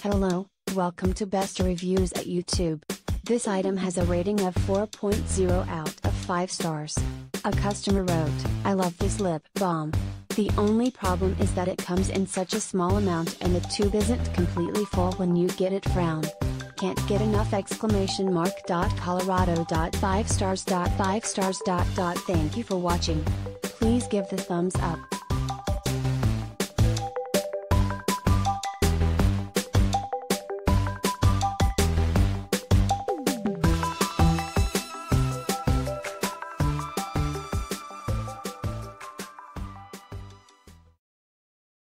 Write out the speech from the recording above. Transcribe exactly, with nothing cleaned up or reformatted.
Hello, welcome to Best Reviews at YouTube. This item has a rating of four point zero out of five stars. A customer wrote, "I love this lip balm. The only problem is that it comes in such a small amount and the tube isn't completely full when you get it frown. Can't get enough exclamation mark dot Colorado dot five stars dot five stars dot dot Thank you for watching. Please give the thumbs up.